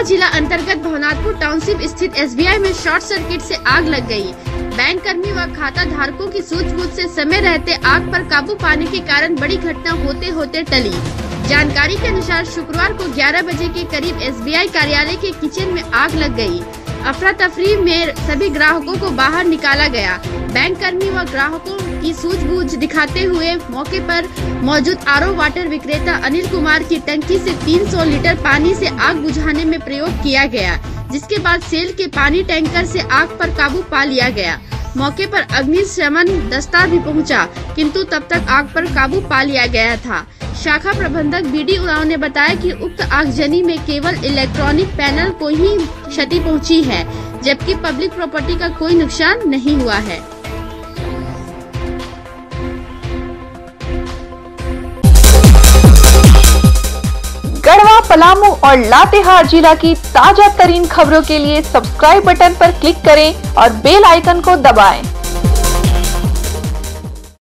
जिला अंतर्गत भवनाथपुर टाउनशिप स्थित SBI में शॉर्ट सर्किट से आग लग गई। बैंक कर्मी व खाता धारकों की सूझबूझ से समय रहते आग पर काबू पाने के कारण बड़ी घटना होते होते टली। जानकारी के अनुसार शुक्रवार को 11 बजे के करीब SBI कार्यालय के किचन में आग लग गई। अफरा तफरी में सभी ग्राहकों को बाहर निकाला गया। बैंक कर्मी व ग्राहकों की सूझबूझ दिखाते हुए मौके पर मौजूद RO वाटर विक्रेता अनिल कुमार की टंकी से 300 लीटर पानी से आग बुझाने में प्रयोग किया गया, जिसके बाद सेल के पानी टैंकर से आग पर काबू पा लिया गया। मौके पर अग्निशमन दस्ता भी पहुंचा, किंतु तब तक आग पर काबू पा लिया गया था। शाखा प्रबंधक BD उरांव ने बताया कि उक्त आगजनी में केवल इलेक्ट्रॉनिक पैनल को ही क्षति पहुंची है, जबकि पब्लिक प्रॉपर्टी का कोई नुकसान नहीं हुआ है। गढ़वा, पलामू और लातेहार जिला की ताजा तरीन खबरों के लिए सब्सक्राइब बटन पर क्लिक करें और बेल आइकन को दबाएं।